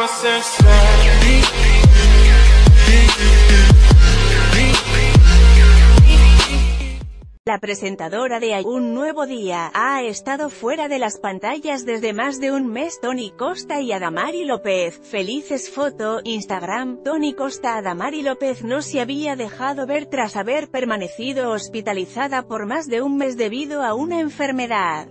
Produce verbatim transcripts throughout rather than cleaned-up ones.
La presentadora de Un Nuevo Día ha estado fuera de las pantallas desde más de un mes. Toni Costa y Adamari López. Felices foto, Instagram. Toni Costa. Adamari López no se había dejado ver tras haber permanecido hospitalizada por más de un mes debido a una enfermedad.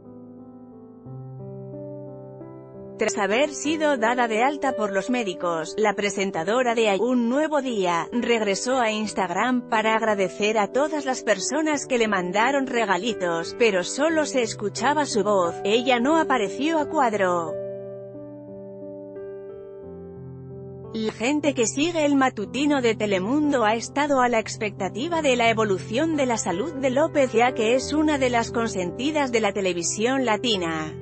Tras haber sido dada de alta por los médicos, la presentadora de Un Nuevo Día regresó a Instagram para agradecer a todas las personas que le mandaron regalitos, pero solo se escuchaba su voz. Ella no apareció a cuadro. La gente que sigue el matutino de Telemundo ha estado a la expectativa de la evolución de la salud de López, ya que es una de las consentidas de la televisión latina.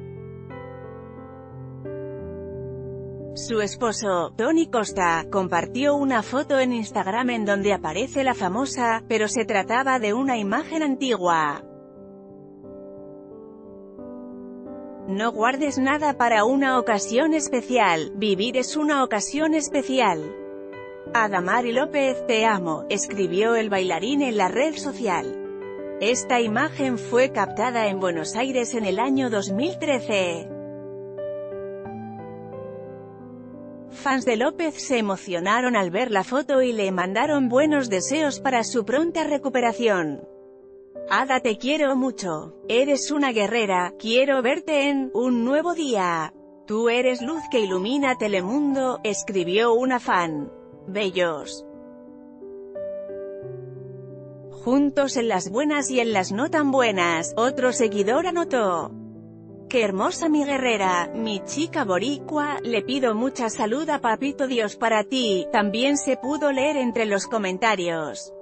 Su esposo, Toni Costa, compartió una foto en Instagram en donde aparece la famosa, pero se trataba de una imagen antigua. No guardes nada para una ocasión especial, vivir es una ocasión especial. Adamari López, te amo, escribió el bailarín en la red social. Esta imagen fue captada en Buenos Aires en el año dos mil trece. Fans de López se emocionaron al ver la foto y le mandaron buenos deseos para su pronta recuperación. Ada, te quiero mucho. Eres una guerrera. Quiero verte en Un Nuevo Día. Tú eres luz que ilumina Telemundo, escribió una fan. Bellos. Juntos en las buenas y en las no tan buenas, otro seguidor anotó. ¡Qué hermosa mi guerrera, mi chica boricua! Le pido mucha salud a Papito Dios para ti. También se pudo leer entre los comentarios.